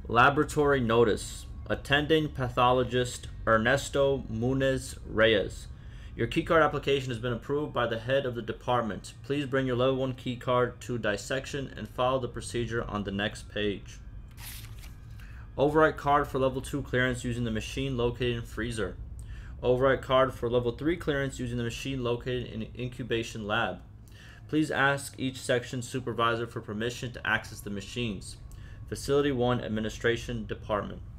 Laboratory notice. Attending pathologist Ernesto Munez Reyes. Your keycard application has been approved by the head of the department. Please bring your level 1 keycard to dissection and follow the procedure on the next page. Overwrite card for level 2 clearance using the machine located in freezer. Overwrite card for level 3 clearance using the machine located in incubation lab. Please ask each section supervisor for permission to access the machines. Facility 1 Administration Department.